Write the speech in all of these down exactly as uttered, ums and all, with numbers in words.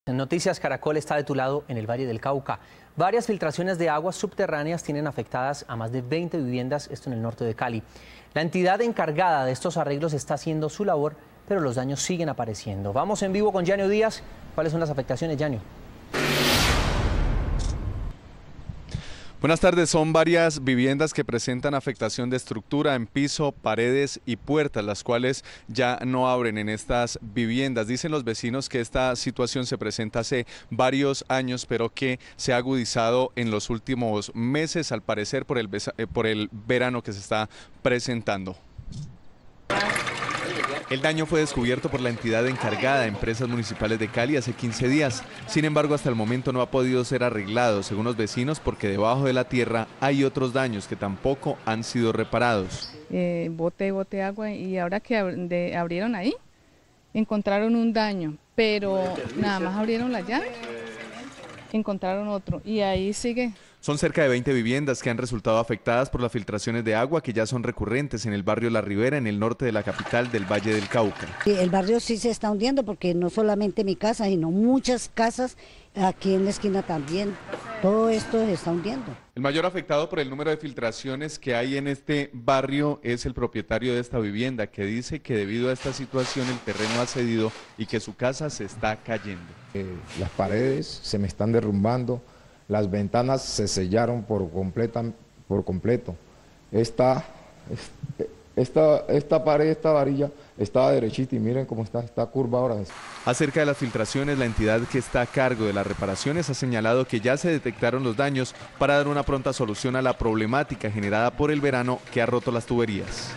Noticias Caracol está de tu lado en el Valle del Cauca. Varias filtraciones de aguas subterráneas tienen afectadas a más de veinte viviendas, esto en el norte de Cali. La entidad encargada de estos arreglos está haciendo su labor, pero los daños siguen apareciendo. Vamos en vivo con Yanio Díaz. ¿Cuáles son las afectaciones, Yanio? Buenas tardes. Son varias viviendas que presentan afectación de estructura en piso, paredes y puertas, las cuales ya no abren en estas viviendas. Dicen los vecinos que esta situación se presenta hace varios años, pero que se ha agudizado en los últimos meses, al parecer por el, por el verano que se está presentando. El daño fue descubierto por la entidad encargada, Empresas Municipales de Cali, hace quince días. Sin embargo, hasta el momento no ha podido ser arreglado, según los vecinos, porque debajo de la tierra hay otros daños que tampoco han sido reparados. Eh, bote, bote agua, y ahora que ab de, abrieron ahí, encontraron un daño, pero nada más abrieron la llave, encontraron otro, y ahí sigue. Son cerca de veinte viviendas que han resultado afectadas por las filtraciones de agua que ya son recurrentes en el barrio La Ribera, en el norte de la capital del Valle del Cauca. El barrio sí se está hundiendo porque no solamente mi casa, sino muchas casas aquí en la esquina también. Todo esto se está hundiendo. El mayor afectado por el número de filtraciones que hay en este barrio es el propietario de esta vivienda, que dice que debido a esta situación el terreno ha cedido y que su casa se está cayendo. Eh, las paredes se me están derrumbando. Las ventanas se sellaron por, completa, por completo. Esta, esta, esta pared, esta varilla, estaba derechita y miren cómo está, está curva ahora. Acerca de las filtraciones, la entidad que está a cargo de las reparaciones ha señalado que ya se detectaron los daños para dar una pronta solución a la problemática generada por el verano que ha roto las tuberías.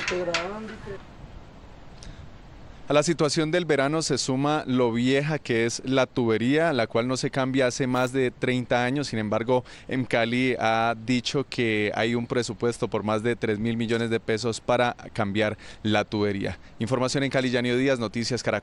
A la situación del verano se suma lo vieja que es la tubería, la cual no se cambia hace más de treinta años. Sin embargo, Emcali ha dicho que hay un presupuesto por más de tres mil millones de pesos para cambiar la tubería. Información en Cali, Yanio Díaz, Noticias Caracol.